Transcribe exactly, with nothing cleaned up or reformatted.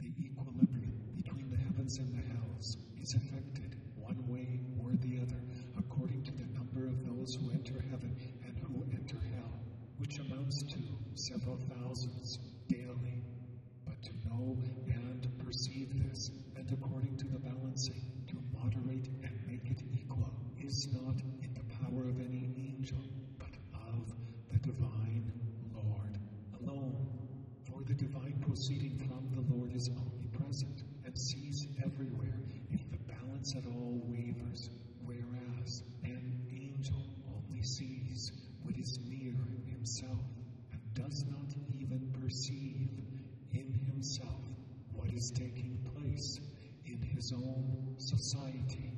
The equilibrium between the heavens and the hells is affected one way or the other according to the number of those who enter heaven and who enter hell, which amounts to several thousands daily. But to know and perceive this, and according to the balancing, to moderate and make it equal, is not in the power of any angel, but of the divine Lord alone. For the divine proceeding from the Lord is omnipresent and sees everywhere if the balance at all wavers, whereas an angel only sees what is near himself and does not even perceive in himself what is taking place in his own society